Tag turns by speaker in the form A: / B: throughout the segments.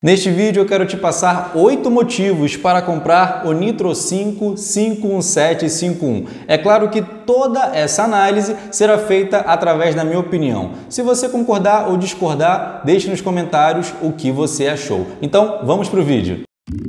A: Neste vídeo eu quero te passar 8 motivos para comprar o Nitro 5 51751. É claro que toda essa análise será feita através da minha opinião. Se você concordar ou discordar, deixe nos comentários o que você achou. Então, vamos para o vídeo.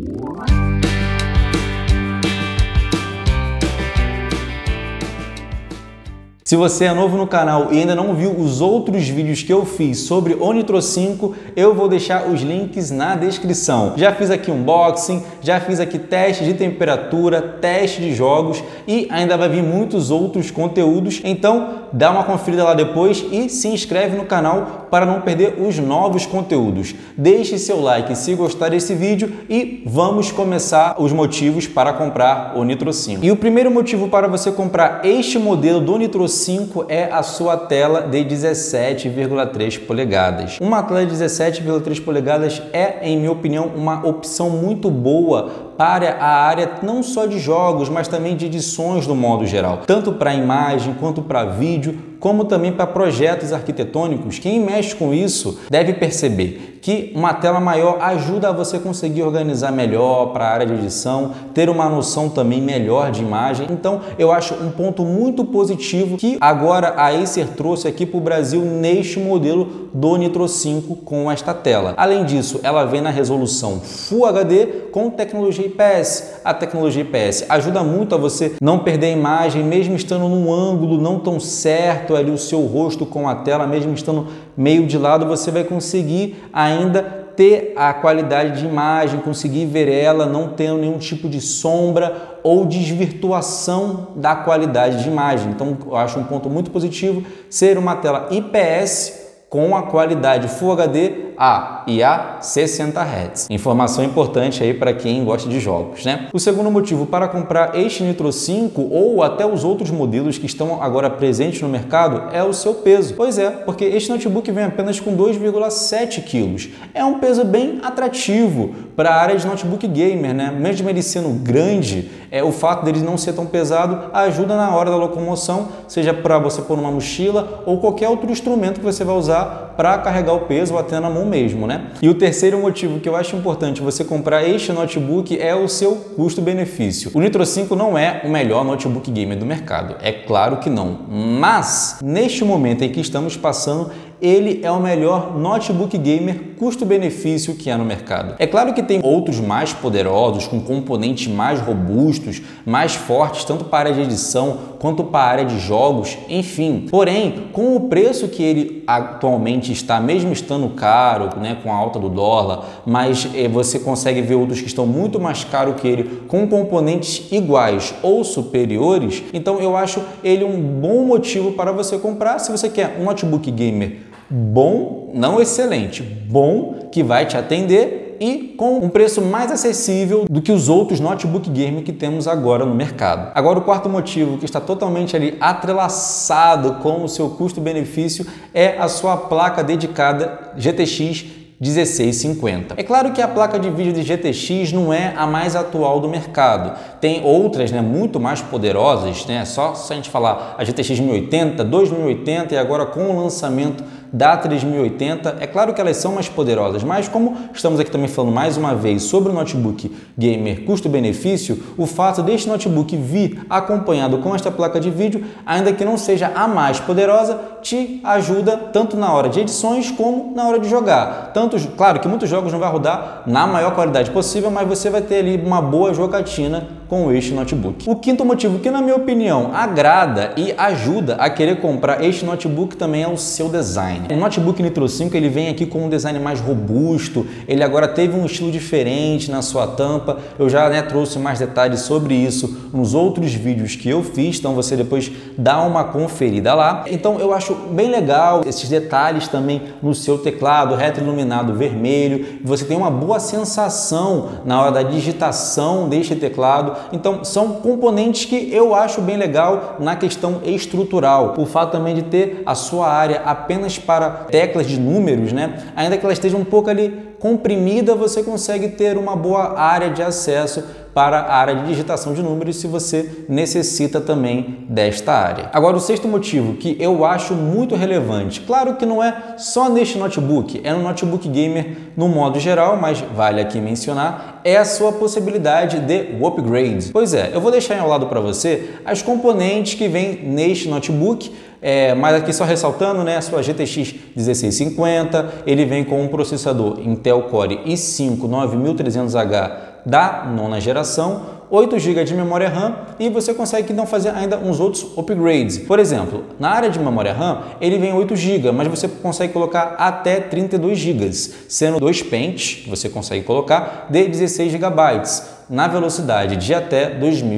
A: Se você é novo no canal e ainda não viu os outros vídeos que eu fiz sobre o Nitro 5, eu vou deixar os links na descrição. Já fiz aqui unboxing, já fiz aqui teste de temperatura, teste de jogos e ainda vai vir muitos outros conteúdos, então dá uma conferida lá depois e se inscreve no canal para não perder os novos conteúdos. Deixe seu like se gostar desse vídeo e vamos começar os motivos para comprar o Nitro 5. E o primeiro motivo para você comprar este modelo do Nitro 5 é a sua tela de 17,3 polegadas. Uma tela de 17,3 polegadas é, em minha opinião, uma opção muito boa para a área não só de jogos, mas também de edições no modo geral, tanto para imagem quanto para vídeo, como também para projetos arquitetônicos. Quem mexe com isso deve perceber que uma tela maior ajuda a você conseguir organizar melhor para a área de edição, ter uma noção também melhor de imagem. Então eu acho um ponto muito positivo que agora a Acer trouxe aqui para o Brasil neste modelo do Nitro 5 com esta tela. Além disso, ela vem na resolução Full HD com tecnologia IPS. A tecnologia IPS ajuda muito a você não perder a imagem, mesmo estando num ângulo não tão certo ali o seu rosto com a tela, mesmo estando meio de lado, você vai conseguir ainda ter a qualidade de imagem, conseguir ver ela, não tendo nenhum tipo de sombra ou desvirtuação da qualidade de imagem. Então eu acho um ponto muito positivo ser uma tela IPS com a qualidade Full HD e a 60 Hz. Informação importante aí para quem gosta de jogos, né? O segundo motivo para comprar este Nitro 5 ou até os outros modelos que estão agora presentes no mercado é o seu peso. Pois é, porque este notebook vem apenas com 2,7 kg. É um peso bem atrativo para a área de notebook gamer, né? Mesmo ele sendo grande, o fato dele não ser tão pesado ajuda na hora da locomoção, seja para você pôr numa mochila ou qualquer outro instrumento que você vai usar para carregar o peso ou até na mão mesmo, né? E o terceiro motivo que eu acho importante você comprar este notebook é o seu custo-benefício. O Nitro 5 não é o melhor notebook gamer do mercado, é claro que não, mas neste momento em que estamos passando, ele é o melhor notebook gamer custo-benefício que há no mercado. É claro que tem outros mais poderosos, com componentes mais robustos, mais fortes, tanto para a área de edição quanto para a área de jogos, enfim. Porém, com o preço que ele atualmente está, mesmo estando caro, né, com a alta do dólar, mas você consegue ver outros que estão muito mais caros que ele, com componentes iguais ou superiores, então eu acho ele um bom motivo para você comprar se você quer um notebook gamer bom, não excelente, bom, que vai te atender e com um preço mais acessível do que os outros notebook gamer que temos agora no mercado. Agora o quarto motivo que está totalmente ali atrelaçado com o seu custo-benefício é a sua placa dedicada GTX 1650. É claro que a placa de vídeo de GTX não é a mais atual do mercado. Tem outras, né, muito mais poderosas, né? Só se a gente falar a GTX 1080, 2080 e agora com o lançamento da 3080, é claro que elas são mais poderosas, mas como estamos aqui também falando mais uma vez sobre o notebook gamer custo-benefício, o fato deste notebook vir acompanhado com esta placa de vídeo, ainda que não seja a mais poderosa, te ajuda tanto na hora de edições como na hora de jogar. Claro que muitos jogos não vai rodar na maior qualidade possível, mas você vai ter ali uma boa jogatina com este notebook. O quinto motivo que, na minha opinião, agrada e ajuda a querer comprar este notebook também é o seu design. O notebook Nitro 5 ele vem aqui com um design mais robusto, ele agora teve um estilo diferente na sua tampa. Eu já trouxe mais detalhes sobre isso nos outros vídeos que eu fiz, então você depois dá uma conferida lá. Então eu acho bem legal esses detalhes também no seu teclado, retroiluminado vermelho. Você tem uma boa sensação na hora da digitação deste teclado. Então são componentes que eu acho bem legal na questão estrutural. O fato também de ter a sua área apenas para teclas de números, né? Ainda que ela esteja um pouco ali comprimida, você consegue ter uma boa área de acesso para a área de digitação de números se você necessita também desta área. Agora, o sexto motivo que eu acho muito relevante, claro que não é só neste notebook, é no notebook gamer no modo geral, mas vale aqui mencionar, é a sua possibilidade de upgrade. Pois é, eu vou deixar ao lado para você as componentes que vêm neste notebook, mas aqui só ressaltando, né, a sua GTX 1650, ele vem com um processador Intel Core i5 9300H da nona geração, 8 GB de memória RAM e você consegue então fazer ainda uns outros upgrades. Por exemplo, na área de memória RAM, ele vem 8 GB, mas você consegue colocar até 32 GB, sendo 2 pentes que você consegue colocar de 16 GB, na velocidade de até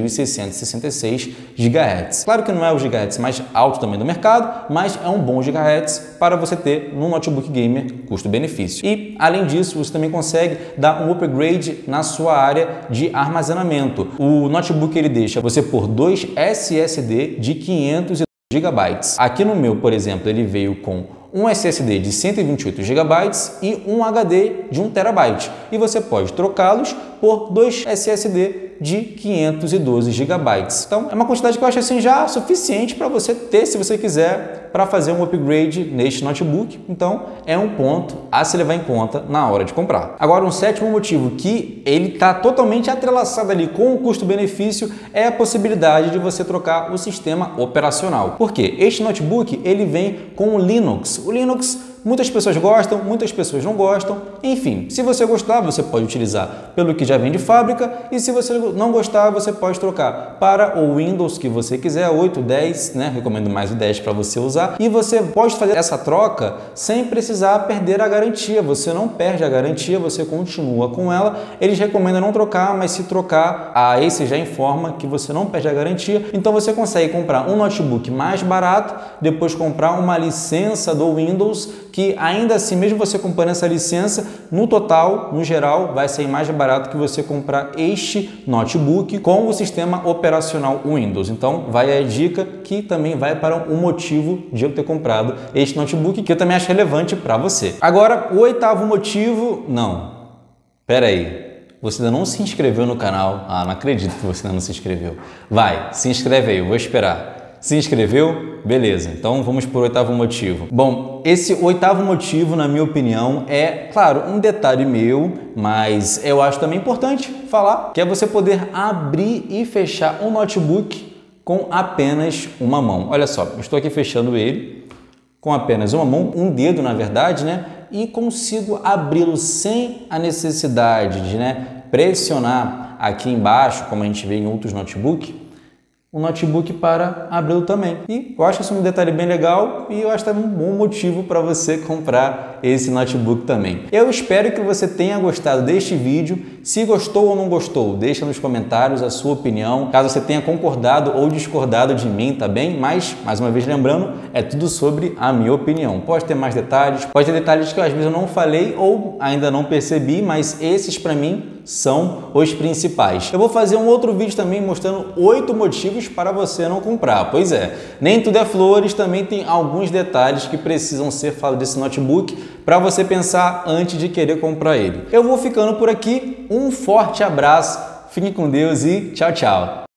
A: 2.666 GHz. Claro que não é o GHz mais alto também do mercado, mas é um bom GHz para você ter no notebook gamer custo-benefício. E, além disso, você também consegue dar um upgrade na sua área de armazenamento. O notebook ele deixa você por 2 SSD de 500 GB. Aqui no meu, por exemplo, ele veio com um SSD de 128 GB e um HD de 1 TB. E você pode trocá-los por 2 SSD de 512 GB. Então, é uma quantidade que eu acho assim já suficiente para você ter, se você quiser, para fazer um upgrade neste notebook. Então, é um ponto a se levar em conta na hora de comprar. Agora, um sétimo motivo que ele está totalmente atrelaçado ali com o custo-benefício é a possibilidade de você trocar o sistema operacional. Por quê? Este notebook ele vem com o Linux. O Linux, muitas pessoas gostam, muitas pessoas não gostam. Enfim, se você gostar, você pode utilizar pelo que já vem de fábrica e se você não gostar, você pode trocar para o Windows que você quiser, 8, 10, né? Recomendo mais o 10 para você usar. E você pode fazer essa troca sem precisar perder a garantia. Você não perde a garantia, você continua com ela. Eles recomendam não trocar, mas se trocar, a Acer já informa que você não perde a garantia. Então você consegue comprar um notebook mais barato, depois comprar uma licença do Windows, que ainda assim, mesmo você comprando essa licença, no total, no geral, vai sair mais barato que você comprar este notebook com o sistema operacional Windows. Então, vai a dica que também vai para o motivo de eu ter comprado este notebook, que eu também acho relevante para você. Agora, o oitavo motivo... Não, pera aí. Você ainda não se inscreveu no canal? Ah, não acredito que você ainda não se inscreveu. Vai, se inscreve aí, eu vou esperar. Se inscreveu? Beleza, então vamos para o oitavo motivo. Bom, esse oitavo motivo, na minha opinião, é, claro, um detalhe meu, mas eu acho também importante falar, que é você poder abrir e fechar um notebook com apenas uma mão. Olha só, eu estou aqui fechando ele com apenas uma mão, um dedo na verdade, né? E consigo abri-lo sem a necessidade de, pressionar aqui embaixo, como a gente vê em outros notebooks, um notebook para abri-lo também. E eu acho isso um detalhe bem legal e eu acho também um bom motivo para você comprar esse notebook também. Eu espero que você tenha gostado deste vídeo. Se gostou ou não gostou, deixa nos comentários a sua opinião, caso você tenha concordado ou discordado de mim, tá bem? Mas, mais uma vez lembrando, é tudo sobre a minha opinião. Pode ter mais detalhes, pode ter detalhes que às vezes eu não falei ou ainda não percebi, mas esses para mim são os principais. Eu vou fazer um outro vídeo também mostrando 8 motivos para você não comprar. Pois é, nem tudo é flores, também tem alguns detalhes que precisam ser falados desse notebook para você pensar antes de querer comprar ele. Eu vou ficando por aqui, um forte abraço, fique com Deus e tchau, tchau!